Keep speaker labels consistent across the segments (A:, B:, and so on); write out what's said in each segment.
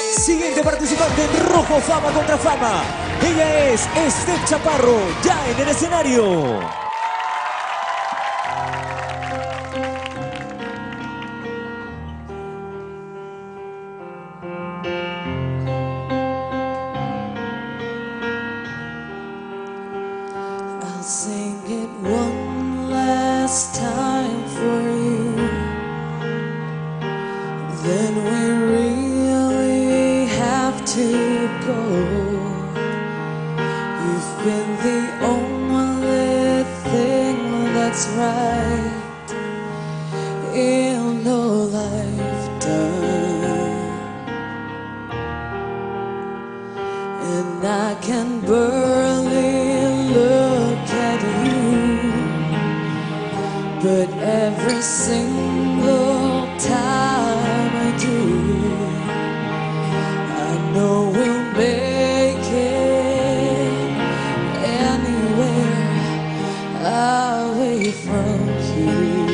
A: Siguiente participante en Rojo Fama contra Fama. Ella es Steph Chaparro, ya en el escenario.
B: I'll sing it one last time for you. Then we really have to go. You've been the only thing that's right in all I've done, and I can barely look at you, but every single time I do, I know we'll make it anywhere away from here.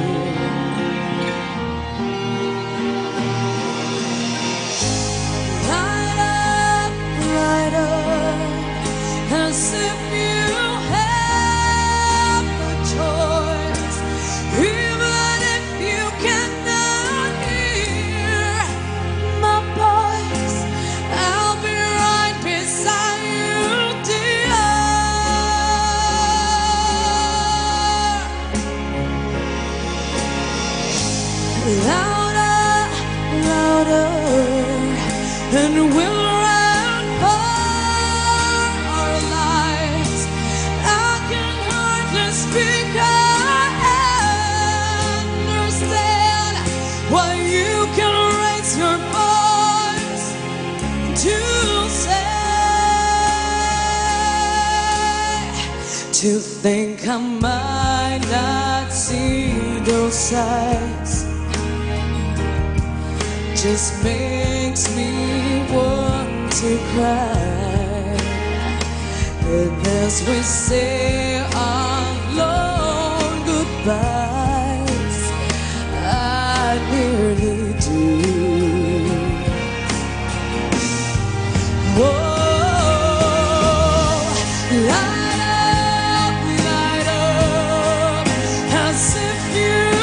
B: Light up, as if you have a choice, even if you cannot hear my voice. I'll be right beside you, dear. Louder, louder, and we'll run for our lives. I can hardly speak. I understand why you can raise your voice to think I might not see those sights just makes me want to cry. And as we say our long goodbyes, I nearly do. Whoa, light up, as if you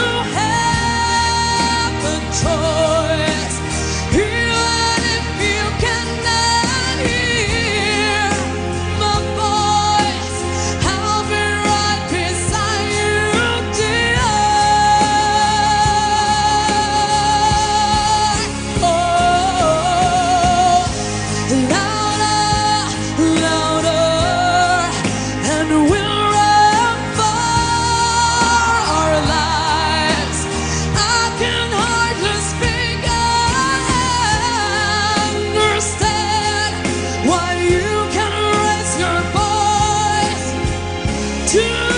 B: have a choice, even if you cannot hear my voice. I'll be right beside you, dear. Oh, louder, louder, and we'll run for our lives. I can hardly speak. I understand why you can raise your voice to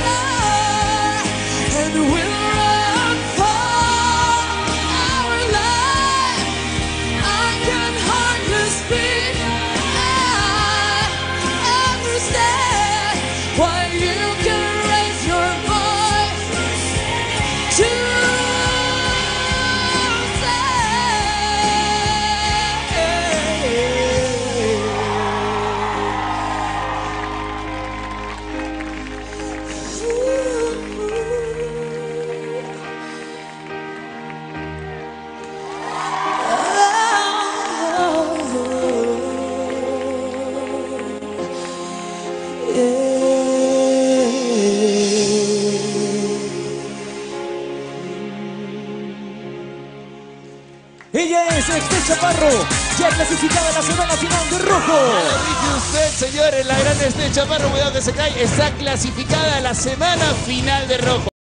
B: louder, and we'll run for our lives.
A: Ella es Steph Chaparro, ya clasificada en la semana final de Rojo.
C: Lo dice usted, señores, la gran Steph Chaparro, cuidado que se cae, está clasificada a la semana final de Rojo.